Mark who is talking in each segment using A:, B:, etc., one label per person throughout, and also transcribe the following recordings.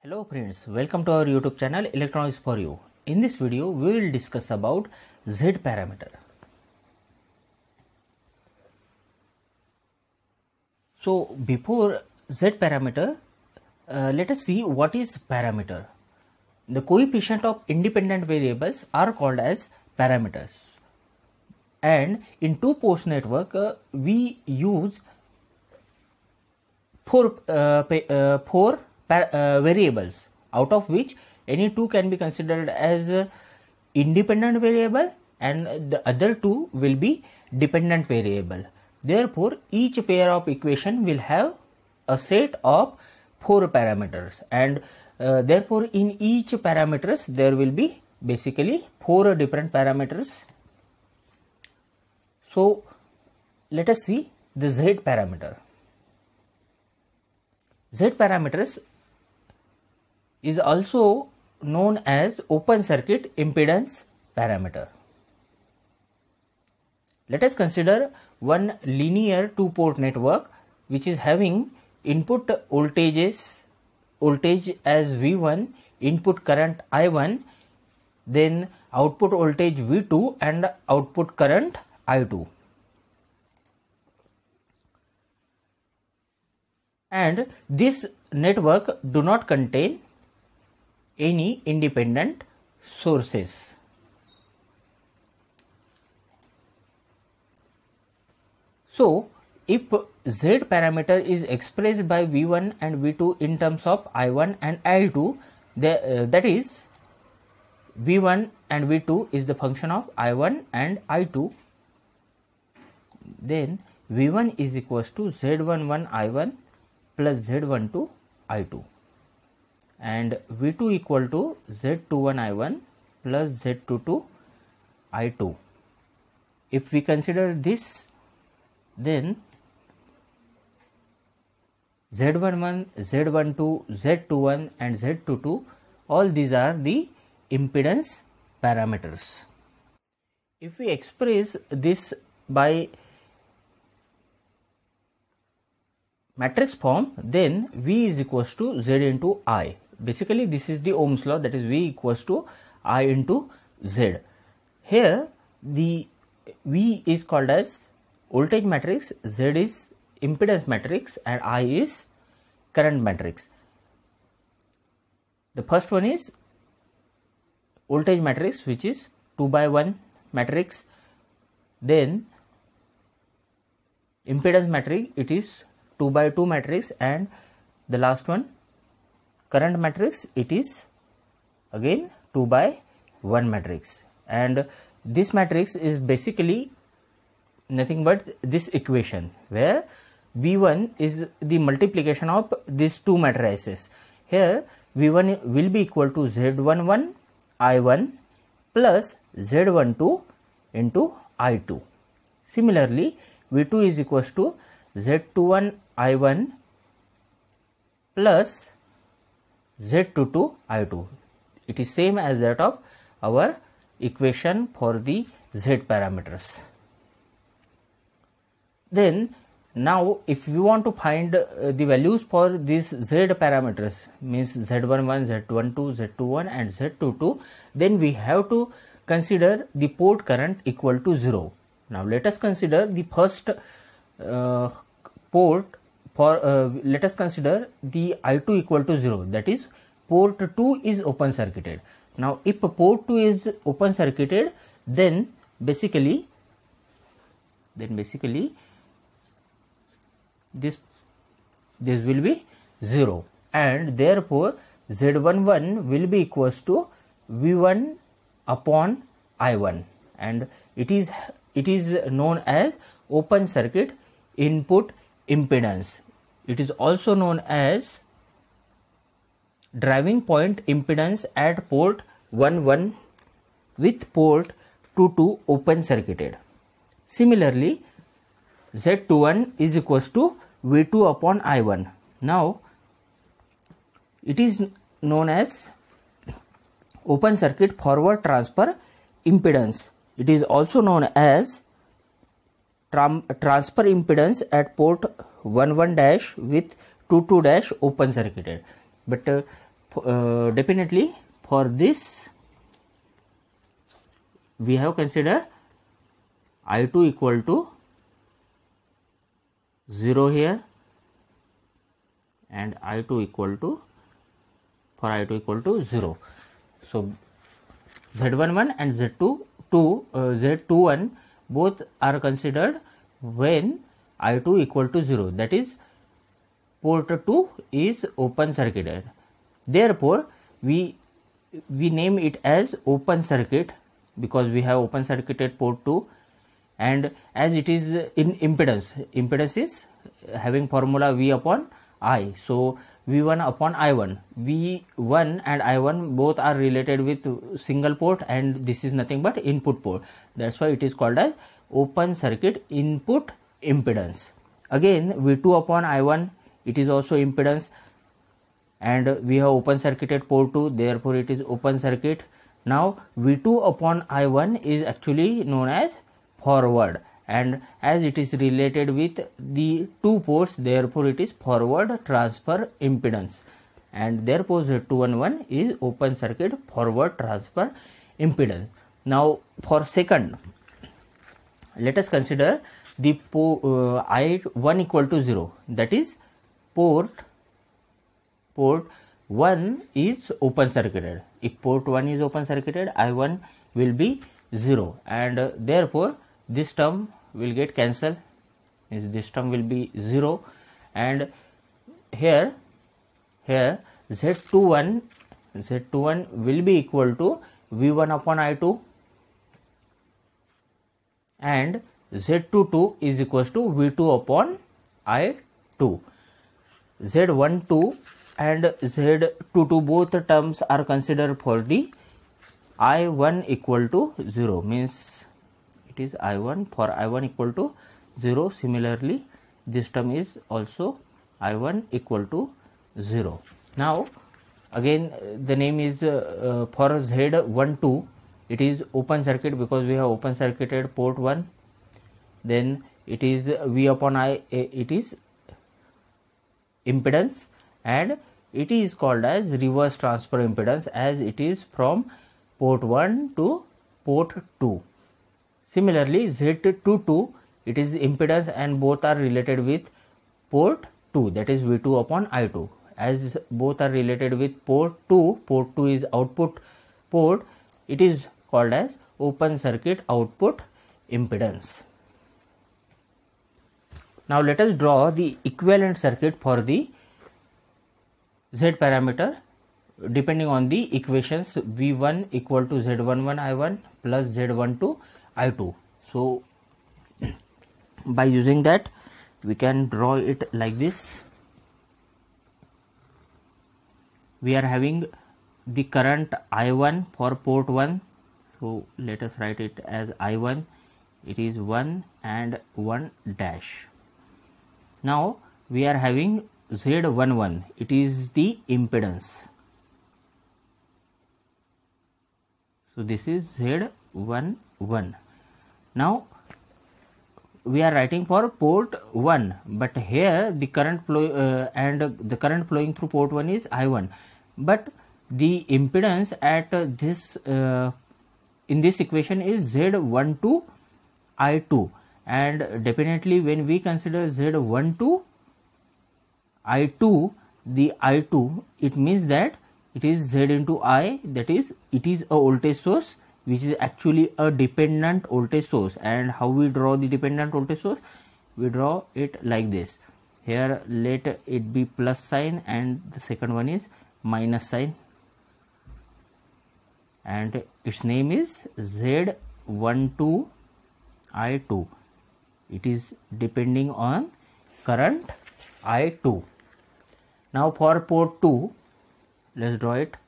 A: Hello friends, welcome to our YouTube channel Electronics for You. In this video, we will discuss about Z parameter. So before Z parameter, let us see what is parameter. The coefficient of independent variables are called as parameters. And in two-port network, we use four variables, out of which any two can be considered as independent variable and the other two will be dependent variable. Therefore, each pair of equation will have a set of four parameters, and therefore in each parameters there will be basically four different parameters. So let us see the Z parameter. Z parameters is also known as open circuit impedance parameter. Let us consider one linear two-port network which is having input voltage as V1, input current I1, then output voltage V2 and output current I2. And this network do not contain any independent sources. So if Z parameter is expressed by V1 and V2 in terms of I1 and I2, that is V1 and V2 is the function of I1 and I2, then V1 is equals to Z11 I1 plus Z12 I2 and V2 equal to Z21 I1 plus Z22 I2. If we consider this, then Z11, Z12, Z21 and Z22, all these are the impedance parameters. If we express this by matrix form, then V is equals to Z into I. Basically this is the Ohm's law, that is V equals to I into Z. Here the V is called as voltage matrix, Z is impedance matrix and I is current matrix. The first one is voltage matrix, which is 2 by 1 matrix. Then impedance matrix, it is 2 by 2 matrix, and the last one current matrix, it is again 2 by 1 matrix. And this matrix is basically nothing but this equation where V1 is the multiplication of these two matrices. Here V1 will be equal to Z11 I1 plus Z12 into I2. Similarly, V2 is equals to Z21 I1 plus Z22 I2. It is same as that of our equation for the Z parameters. Then now if we want to find the values for these Z parameters, means Z11, Z12, Z21 and Z22, then we have to consider the port current equal to 0. Now let us consider the first port for let us consider the I2 equal to 0, that is port 2 is open circuited. Now if port 2 is open circuited, then basically this will be 0, and therefore Z11 will be equals to V1 upon I1, and it is known as open circuit input impedance. It is also known as driving point impedance at port 11 with port 22 open circuited. Similarly, Z21 is equals to V2 upon I1. Now it is known as open circuit forward transfer impedance. It is also known as transfer impedance at port 11 dash with 22 dash open circuited. But definitely for this we have considered I2 equal to 0 here, and I2 equal to, for I2 equal to 0. So Z11 and Z21 both are considered when I2 equal to 0, that is port 2 is open circuited. Therefore we name it as open circuit because we have open circuited port 2, and as it is in impedance is having formula V upon I, so V1 upon I1. V1 and I1 both are related with single port, and this is nothing but input port. That's why it is called as open circuit input impedance. Again V2 upon I1, it is also impedance, and we have open circuited port 2, therefore it is open circuit. Now V2 upon I1 is actually known as forward, and as it is related with the two ports, therefore it is forward transfer impedance, and therefore Z211 is open circuit forward transfer impedance. Now for second, let us consider the I1 equal to 0, that is port 1 is open circuited. If port 1 is open circuited, I1 will be 0, and therefore this term will get cancelled, this term will be 0, and here Z21 will be equal to V1 upon I2, and Z22 is equals to V2 upon I2. Z12 and Z22 both terms are considered for the I1 equal to 0, means it is I1 for I1 equal to 0. Similarly this term is also I1 equal to 0. Now again the name is for Z12 it is open circuit because we have open circuited port 1, then it is V upon I, it is impedance, and it is called as reverse transfer impedance as it is from port 1 to port 2. Similarly Z22 it is impedance and both are related with port 2, that is V2 upon I2. As both are related with port 2 is output port, it is called as open circuit output impedance. Now let us draw the equivalent circuit for the Z parameter depending on the equations V1 equal to Z11 I1 plus Z12 I2. So by using that we can draw it like this. We are having the current I1 for port 1, so let us write it as I1, it is 1 and 1 dash. Now we are having Z11, it is the impedance, so this is Z11. Now we are writing for port 1, but here the current flow and the current flowing through port 1 is I1, but the impedance at this in this equation is Z12 I2, and definitely when we consider Z12 I2, the I2, it means that it is Z into I, that is it is a voltage source which is actually a dependent voltage source. And how we draw the dependent voltage source? We draw it like this. Here let it be plus sign and the second one is minus sign, and its name is Z12 I2. It is depending on current I2. Now for port 2, let's draw it.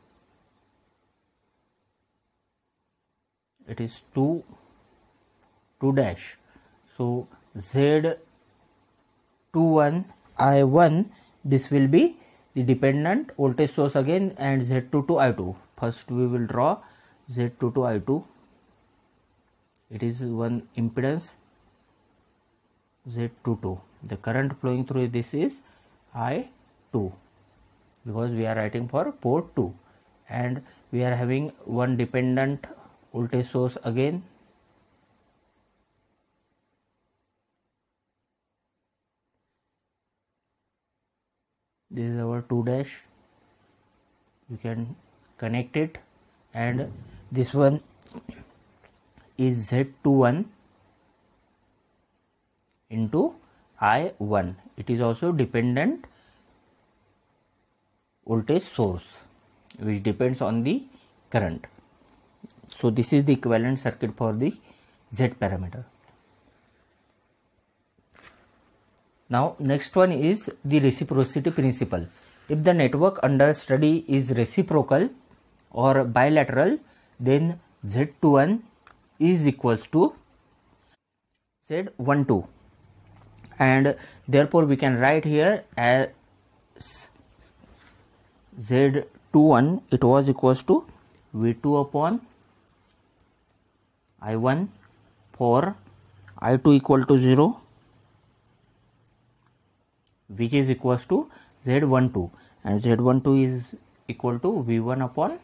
A: It is 2 dash. So Z21 I1, this will be the dependent voltage source again, and Z22 I2. First we will draw Z22 I2. It is one impedance Z22. The current flowing through this is I2. because we are writing for port 2, and we are having one dependent voltage source again. This is our 2 dash. You can connect it, and this one is Z21 into I1. It is also dependent voltage source which depends on the current. So this is the equivalent circuit for the Z parameter. Now next one is the reciprocity principle. If the network under study is reciprocal or bilateral, then Z21 is equals to Z12, and therefore we can write here as Z21, it was equals to V2 upon I1 for I2 equal to 0, which is equals to Z12, and Z12 is equal to V1 upon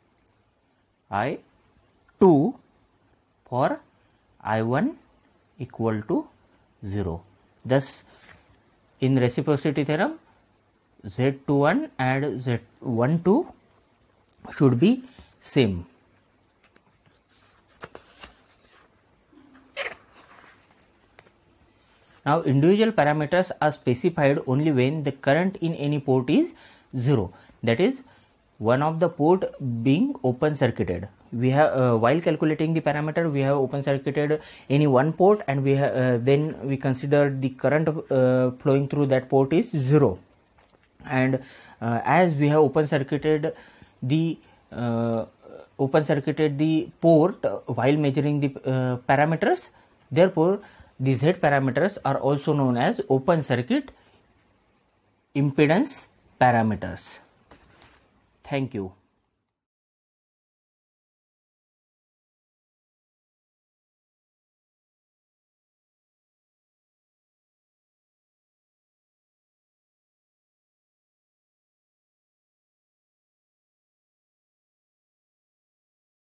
A: I2 for I1 equal to 0. Thus, in reciprocity theorem, Z21 and Z12 should be same. Now, individual parameters are specified only when the current in any port is 0. That is, one of the port being open circuited. We have while calculating the parameter, we have open circuited any one port, and we have then we consider the current flowing through that port is 0. And as we have open circuited the port while measuring the parameters, therefore the Z parameters are also known as open circuit impedance parameters. Thank you.